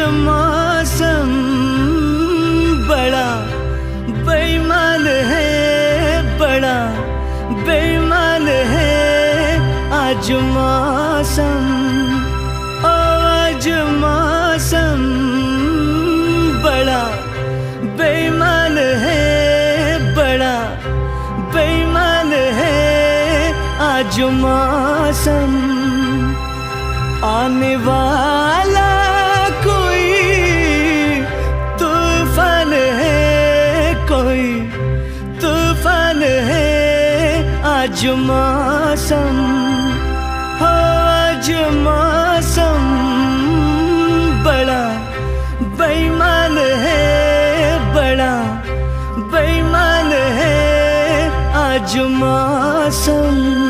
मौसम बड़ा बेईमान है, बड़ा बेईमान है आज मौसम। ओ आज मौसम बड़ा बेईमान है, बड़ा बेईमान है आज मौसम। आने वाला कोई तूफान है, कोई तूफान है आज मौसम। हो आज मौसम बड़ा बेईमान है, बड़ा बेईमान है आज मौसम।